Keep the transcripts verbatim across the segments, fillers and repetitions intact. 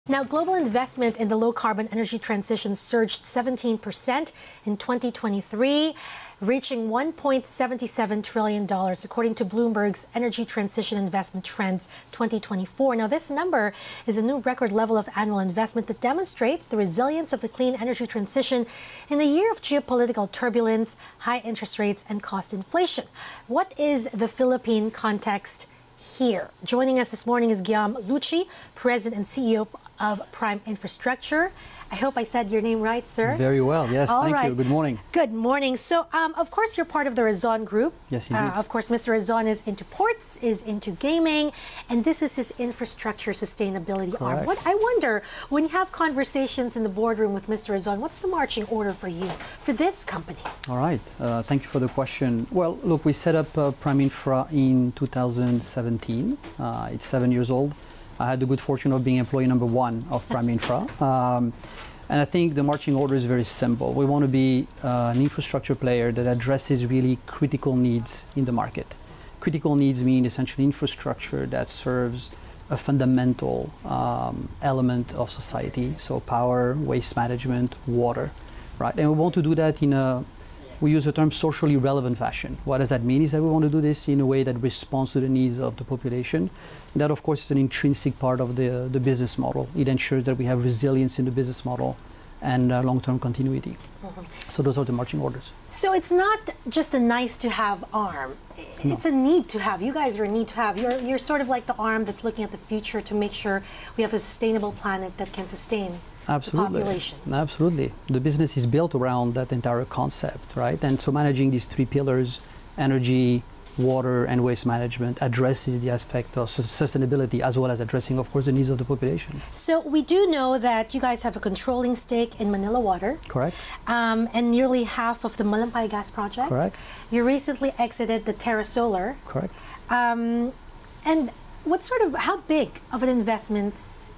Now, global investment in the low-carbon energy transition surged seventeen percent in twenty twenty-three, reaching one point seven seven trillion dollars, according to Bloomberg's Energy Transition Investment Trends twenty twenty-four. Now, this number is a new record level of annual investment that demonstrates the resilience of the clean energy transition in the year of geopolitical turbulence, high interest rates, and cost inflation. What is the Philippine context here? Joining us this morning is Guillaume Lucci, President and C E O of Prime Infrastructure. I hope I said your name right, sir. Very well, yes. All thank right. you. Good morning. Good morning. So, um, of course, you're part of the Razon Group. Yes, indeed. Uh, of course, Mister Razon is into ports, is into gaming, and this is his infrastructure sustainability Correct. arm. What I wonder, when you have conversations in the boardroom with Mister Razon, what's the marching order for you, for this company? All right. Uh, thank you for the question. Well, look, we set up uh, Prime Infra in two thousand seventeen. Uh, it's seven years old. I had the good fortune of being employee number one of Prime Infra. Um, and I think the marching order is very simple. We want to be uh, an infrastructure player that addresses really critical needs in the market. Critical needs mean essentially infrastructure that serves a fundamental um, element of society. So power, waste management, water, right? And we want to do that in a, we use the term socially relevant fashion. What does that mean? Is that we want to do this in a way that responds to the needs of the population. That, of course, is an intrinsic part of the, the business model. It ensures that we have resilience in the business model and uh, long-term continuity. Mm-hmm. So those are the marching orders. So it's not just a nice-to-have arm. It's No. a need-to-have. You guys are a need-to-have. You're, you're sort of like the arm that's looking at the future to make sure we have a sustainable planet that can sustain Absolutely. the population. Absolutely. The business is built around that entire concept, right? And so managing these three pillars, energy, water, and waste management, addresses the aspect of sus sustainability as well as addressing, of course, the needs of the population. So we do know that you guys have a controlling stake in Manila Water. Correct. Um, and nearly half of the Malampay Gas Project. Correct. You recently exited the Terra Solar. Correct. Um, and what sort of, how big of an investment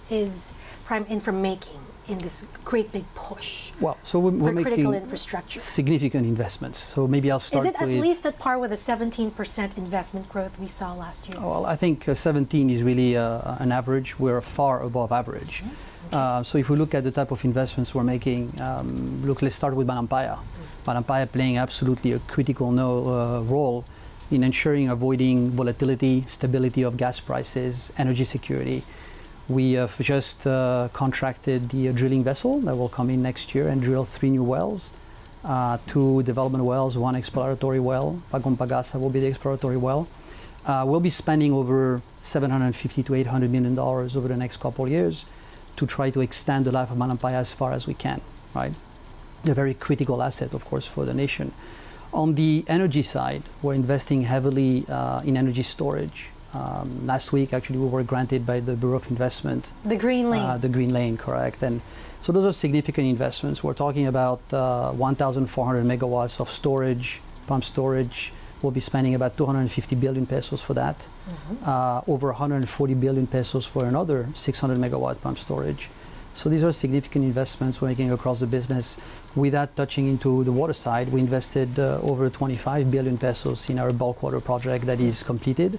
is Prime Infra making in this great big push Well, so we're, for we're critical making infrastructure? significant investments. So maybe I'll start Is it at with, least at par with the seventeen percent investment growth we saw last year? Well, I think uh, seventeen is really uh, an average. We're far above average. Okay. Uh, so if we look at the type of investments we're making, um, look, let's start with Malampaya. Mm. Malampaya playing absolutely a critical no, uh, role in ensuring avoiding volatility, stability of gas prices, energy security. We have just uh, contracted the uh, drilling vessel that will come in next year and drill three new wells, uh, two development wells, one exploratory well. Bagong Pag-asa will be the exploratory well. Uh, we'll be spending over seven hundred fifty to eight hundred million dollars over the next couple of years to try to extend the life of Malampaya as far as we can, right? A very critical asset, of course, for the nation. On the energy side, we're investing heavily uh, in energy storage. Um, last week, actually, we were granted by the Bureau of Investment. The Green Lane. Uh, the Green Lane, correct. And so those are significant investments. We're talking about uh, one thousand four hundred megawatts of storage, pump storage. We'll be spending about two hundred fifty billion pesos for that. Mm-hmm. uh, over one hundred forty billion pesos for another six hundred megawatt pump storage. So these are significant investments we're making across the business. Without touching into the water side, we invested uh, over twenty-five billion pesos in our bulk water project that is completed.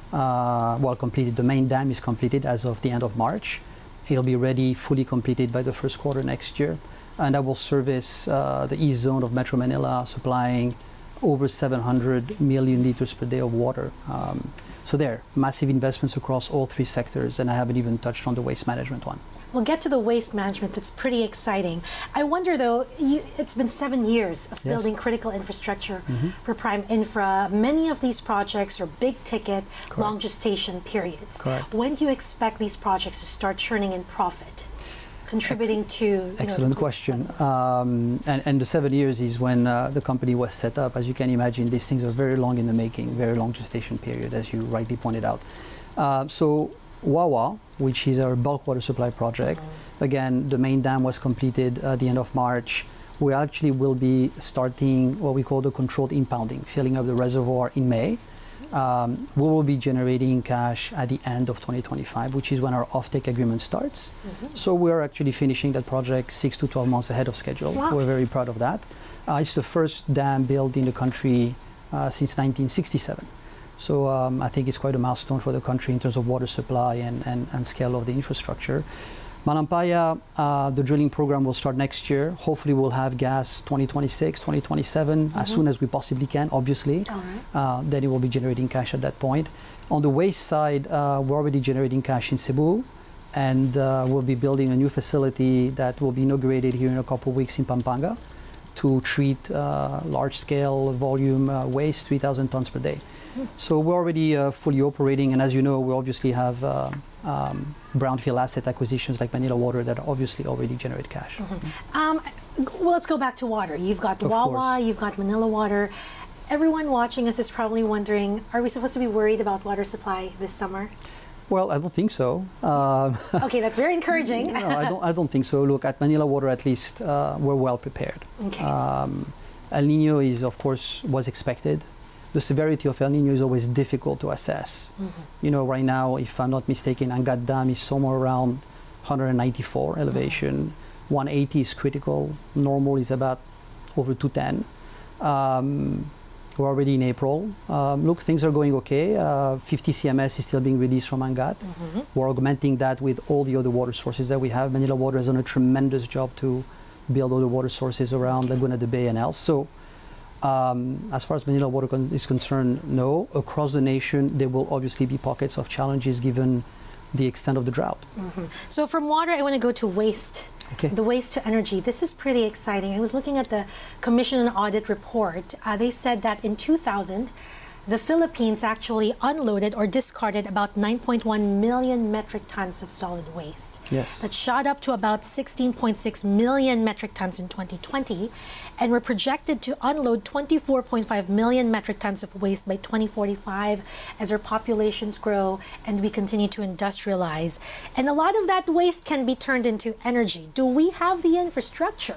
Uh, well completed, the main dam is completed as of the end of March. It'll be ready, fully completed by the first quarter next year. And that will service uh, the east zone of Metro Manila, supplying over seven hundred million liters per day of water. Um, so there, massive investments across all three sectors, and I haven't even touched on the waste management one. We'll get to the waste management. That's pretty exciting. I wonder, though, you, it's been seven years of yes. building critical infrastructure mm-hmm. for Prime Infra. Many of these projects are big ticket, Correct. long gestation periods. Correct. When do you expect these projects to start churning in profit, contributing Ex to... You excellent know, question. Um, and, and the seven years is when uh, the company was set up. As you can imagine, these things are very long in the making, very long gestation period, as you rightly pointed out. Uh, so. Wawa, which is our bulk water supply project. Mm-hmm. Again, the main dam was completed at the end of March. We actually will be starting what we call the controlled impounding, filling up the reservoir in May. Um, we will be generating cash at the end of twenty twenty-five, which is when our offtake agreement starts. Mm-hmm. So we're actually finishing that project six to twelve months ahead of schedule. Wow. We're very proud of that. Uh, it's the first dam built in the country uh, since nineteen sixty-seven. So um, I think it's quite a milestone for the country in terms of water supply and, and, and scale of the infrastructure. Malampaya, uh, the drilling program will start next year. Hopefully we'll have gas twenty twenty-six, twenty twenty-seven, mm-hmm. as soon as we possibly can, obviously. All right. Uh, then it will be generating cash at that point. On the waste side, uh, we're already generating cash in Cebu, and uh, we'll be building a new facility that will be inaugurated here in a couple of weeks in Pampanga to treat uh, large-scale volume uh, waste, three thousand tons per day. Mm. So we're already uh, fully operating, and as you know, we obviously have uh, um, brownfield asset acquisitions like Manila Water that obviously already generate cash. Mm-hmm. um, well, let's go back to water. You've got Of Wawa, course. you've got Manila Water. Everyone watching us is probably wondering, are we supposed to be worried about water supply this summer? Well, I don't think so. Um, okay, that's very encouraging. no, I don't, I don't think so. Look, at Manila Water, at least, uh, we're well prepared. Okay. Um, El Nino is, of course, was expected. The severity of El Nino is always difficult to assess. Mm-hmm. You know, right now, if I'm not mistaken, Angat Dam is somewhere around one hundred ninety-four elevation. Mm-hmm. one eighty is critical. Normal is about over two ten. Um, we're already in April. Um, look, things are going okay. Uh, fifty C M S is still being released from Angat. Mm-hmm. We're augmenting that with all the other water sources that we have. Manila Water has done a tremendous job to build other water sources around okay. Laguna de Bay and else. So, um, as far as Manila Water con is concerned, no. Across the nation, there will obviously be pockets of challenges given the extent of the drought. Mm-hmm. So from water, I want to go to waste. Okay. The waste to energy. This is pretty exciting. I was looking at the Commission on Audit report. Uh, they said that in two thousand, the Philippines actually unloaded or discarded about nine point one million metric tons of solid waste. Yes. That shot up to about sixteen point six million metric tons in twenty twenty, and we're projected to unload twenty-four point five million metric tons of waste by twenty forty-five as our populations grow and we continue to industrialize. And a lot of that waste can be turned into energy. Do we have the infrastructure?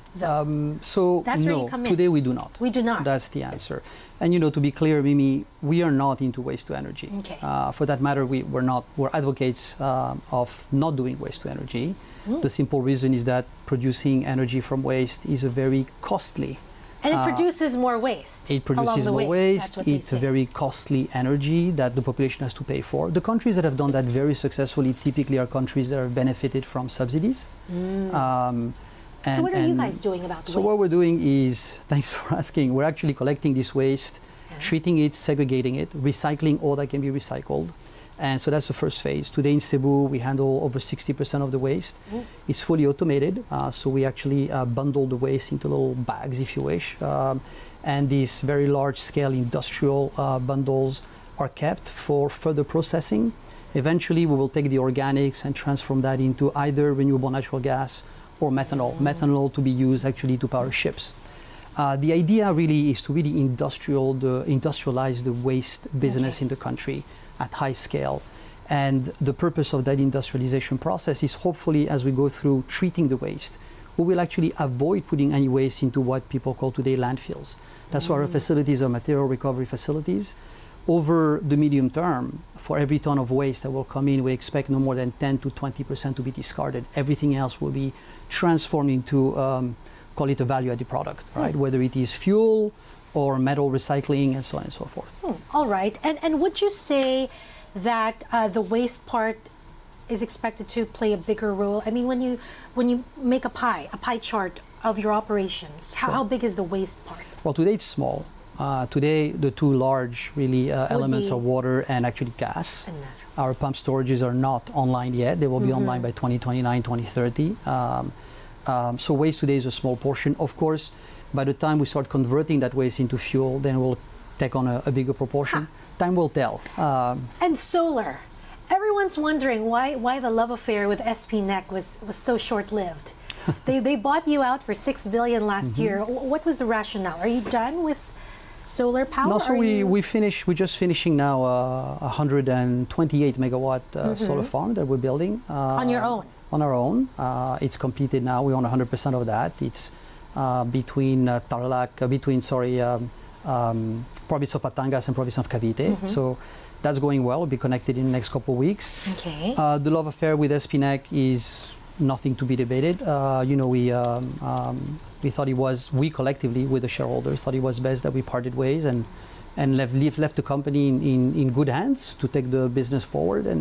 Um, so That's no, where you come in. Today we do not. We do not. That's the answer. And you know, to be clear, Mimi, we are not into waste to energy. Okay. Uh, for that matter, we, we're not. We're advocates uh, of not doing waste to energy. Mm. The simple reason is that producing energy from waste is a very costly. And it uh, produces more waste. It produces along the more way. waste. It's a very costly energy that the population has to pay for. The countries that have done that very successfully typically are countries that have benefited from subsidies. Mm. Um, And, so what are you guys doing about so waste? So what we're doing is, thanks for asking, we're actually collecting this waste, yeah. treating it, segregating it, recycling all that can be recycled. And so that's the first phase. Today in Cebu, we handle over sixty percent of the waste. Mm. It's fully automated, uh, so we actually uh, bundle the waste into little bags, if you wish. Um, and these very large-scale industrial uh, bundles are kept for further processing. Eventually, we will take the organics and transform that into either renewable natural gas or methanol, mm. methanol to be used actually to power ships. Uh, the idea really is to really industrial the, industrialize the waste business okay. in the country at high scale. And the purpose of that industrialization process is hopefully as we go through treating the waste, we will actually avoid putting any waste into what people call today landfills. That's mm. why our facilities are material recovery facilities. Over the medium term, for every ton of waste that will come in, we expect no more than ten to twenty percent to be discarded. Everything else will be transformed into, um, call it a value-added product, right? Mm. Whether it is fuel or metal recycling and so on and so forth. Mm. All right. And, and would you say that uh, the waste part is expected to play a bigger role? I mean, when you, when you make a pie, a pie chart of your operations, how, sure. how big is the waste part? Well, today it's small. Uh, today, the two large really uh, elements are water and actually gas. And natural. Our pump storages are not online yet. They will be mm-hmm. online by twenty twenty-nine, twenty thirty. Um, um, so waste today is a small portion. Of course, by the time we start converting that waste into fuel, then we'll take on a, a bigger proportion. Huh. Time will tell. Um, and solar. Everyone's wondering why, why the love affair with S P N E C was, was so short-lived. they, they bought you out for six billion dollars last mm-hmm. year. What was the rationale? Are you done with solar power? No, so we, we finish, we're just finishing now uh, a one hundred twenty-eight megawatt uh, mm-hmm. solar farm that we're building. Uh, on your own? On our own. Uh, it's completed now. We own one hundred percent of that. It's uh, between uh, Tarlac, uh, between, sorry, um, um, province of Batangas and province of Cavite. Mm-hmm. So that's going well. We'll be connected in the next couple of weeks. Okay. Uh, the love affair with S P N E C is nothing to be debated. Uh, you know, we um, um, we thought it was, we collectively with the shareholders thought it was best that we parted ways and and left left, left the company in, in, in good hands to take the business forward. And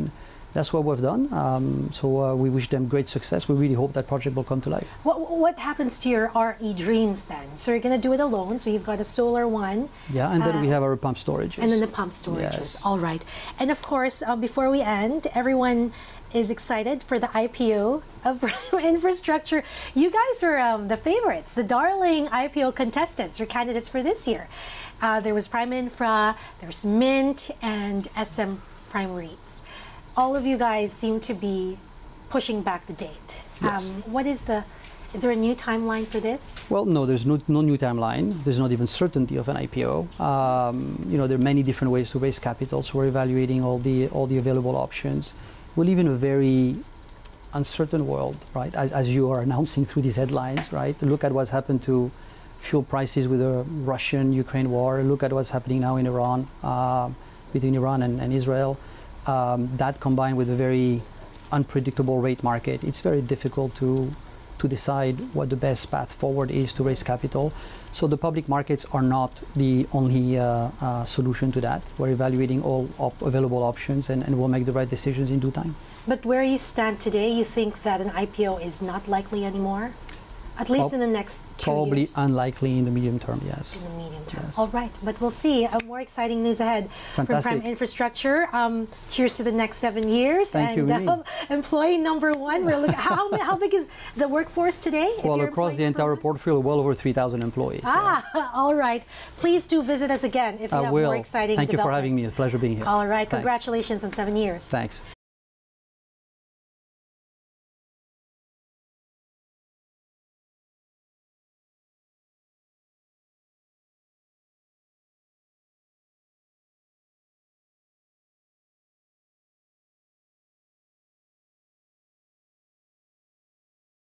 that's what we've done. Um, so uh, we wish them great success. We really hope that project will come to life. What, what happens to your R E dreams then? So you're going to do it alone. So you've got a solar one. Yeah, and then uh, we have our pump storages. And then the pump storages. Yes. All right. And of course, uh, before we end, everyone is excited for the I P O of Prime Infrastructure. You guys are um, the favorites, the darling I P O contestants or candidates for this year. Uh, there was Prime Infra, there's Mint, and S M Prime REITs. All of you guys seem to be pushing back the date. Yes. Um, what is the, is there a new timeline for this? Well, no, there's no, no new timeline. There's not even certainty of an I P O. Um, you know, there are many different ways to raise capital, so we're evaluating all the, all the available options. We live in a very uncertain world, right? As, as you are announcing through these headlines, right? Look at what's happened to fuel prices with the Russian-Ukraine war. Look at what's happening now in Iran, uh, between Iran and, and Israel. Um, that combined with a very unpredictable rate market, it's very difficult to to decide what the best path forward is to raise capital. So the public markets are not the only uh, uh, solution to that. We're evaluating all op available options and, and we'll make the right decisions in due time. But where you stand today, you think that an I P O is not likely anymore? At least Pro in the next two Probably years? unlikely in the medium term, yes. In the medium term. Yes. All right, but we'll see. Uh, more exciting news ahead from Fantastic. Prime Infrastructure. Um, cheers to the next seven years. Thank and you, um, employee number one, we're looking, how, how big is the workforce today? Well, across the entire portfolio, well over three thousand employees. Ah, yeah. All right. Please do visit us again if you I have will. more exciting Thank you for having me. developments. It's a pleasure being here. All right. Thanks. Congratulations on seven years. Thanks.